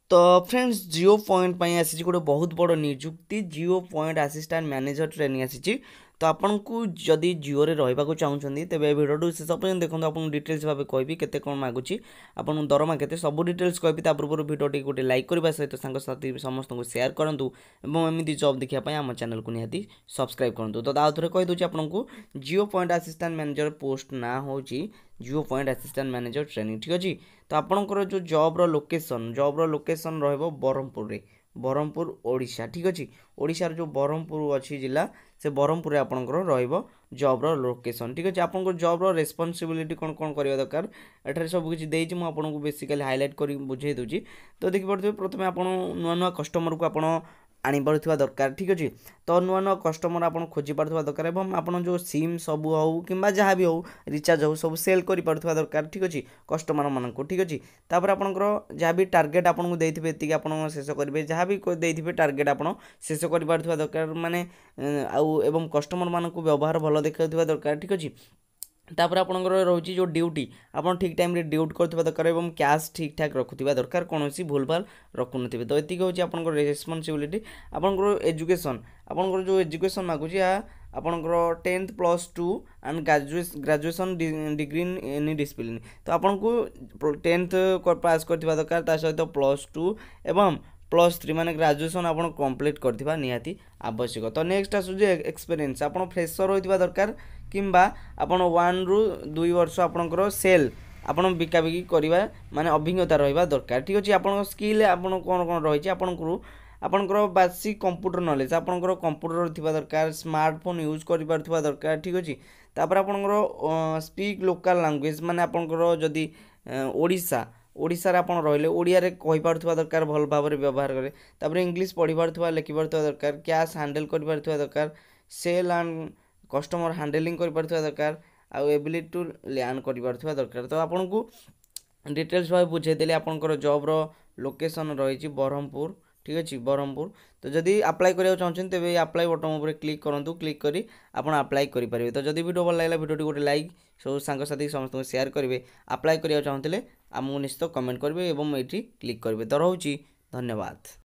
तो फ्रेंड्स जियो पॉइंट आसी गोटे बहुत बड़ निजुक्ति Jio point assistant manager training आसी। तो आपन को जदि जियो रे रहिबाकु चाहुछंदी तेबे भिडियो शेष पर्यंत देखो आपन डिटेल्स भाबे कहबी केते कोन मागुची आपन दरमा केते सब डिटेल्स कहबी ता पूर्व वीडियो टी गोटे लाइक करबा सहित सांग साथी समस्त को शेयर करंतु एवं एमिति जॉब देखिया पय हम चैनल को निहाती सब्सक्राइब करंतु। तो आउ थरे कहि दोची आपन को Jio point assistant manager post ना होची Jio point assistant manager training ठीक अछि। तो आपनकर जो जॉब रो लोकेशन रहबो बरहमपुर रे बरहमपुर ओडिशा ठीक अछि। ओडिशा जो बरहमपुर अछि जिला से बरहमपुर रे आपनकर रहबो जॉब रो लोकेशन ठीक अछि। आपनकर जॉब रो रेस्पोंसिबिलिटी कोन कोन करिया दरकार एठारे सब किछि देइछि मु आपन को बेसिकली हाइलाइट करी बुझे दोछि। तो देखि पड़थि प्रथमे आपन नुवा नुवा कस्टमर को आपन आनी पारुथवा दरकार ठीक अछि। तो नुवा नुवा कस्टमर आपन खोजि पारुथवा दरकार एवं आपन जो सिम सब हौ किंबा जहाँ भी हौ रिचार्ज हौ सब सेल करि पारुथवा दरकार ठीक अछि कस्टमर मन को ठीक अछि। तापर आपनकर जहाँ भी टार्गेट आपन को देइथिबे एतिक आपन शेष करिवे जहाँ भी देइथिबे टार्गेट आपन शेष करि पारुथवा दरकार माने आउ एवं कस्टमर मान को व्यवहार भलो देखाउथवा दरकार ठीक अछि। तापर आपनकर रहउची जो ड्यूटी आपन ठीक टाइम रे ड्यूटी करथबा दरकार एवं कैश ठीक ठाक रखुथबा दरकार कोनोसी भूल भाल रखु नथिबे। तो एतिक होची आपनकर रेस्पोंसिबिलिटी। आपनकर एजुकेशन आपनकर जो एजुकेशन मागुची आपनकर 10th +2 and graduation degree in any discipline. तो आपन को 10th पास करथिबा दरकार ता सहित +2 एवं +3 माने ग्रेजुएशन आपन कंप्लीट करथिबा निहाती आवश्यक। तो नेक्स्ट आसु जे एक्सपीरियंस आपन फ्रेशर होइथिबा दरकार किंबा आपन 1 रु 2 वर्ष आपनकर सेल आपन बिका बिकी करिबा माने अभिज्ञता रहिबा दरकार ठीक अछि। आपन स्किल आपन कोन कोन रहि छि आपनकर बेसिक कंप्यूटर नॉलेज आपनकर कंप्यूटर थिबा दरकार स्मार्टफोन यूज करि पारथिबा दरकार ठीक अछि। तापर आपनकर स्पीक लोकल लैंग्वेज माने आपनकर जदि ओडिसा रे आपन रहले ओडिया रे कहि पारथिबा दरकार भल भाबरे व्यवहार करे। तापर इंग्लिश पढि पारथिबा लिखि पारथिबा दरकार कैश हैंडल करि पारथिबा दरकार सेल एंड कस्टमर हैंडलिंग करि पारथिबा दरकार आ एबिलिटी टू लर्न करि पारथिबा दरकार। तो आपन को डिटेल्स भाबे बुझे देले आपनकर जॉब रो लोकेशन रहि छि बरहमपुर ठीक अछि बरहमपुर। तो जदि अप्लाई करिया चाहछन तेबे अप्लाई बटन ऊपर क्लिक करंतु क्लिक करी आपन अप्लाई करि परिबे। तो जदि वीडियो भल लागला वीडियो गोटे लाइक सब सांग साथी समस्त को शेयर करिवे अप्लाई करिया चाहतले हमहु निश्चित कमेंट करिवे एवं एठी क्लिक करिवे। तो रहउची धन्यवाद।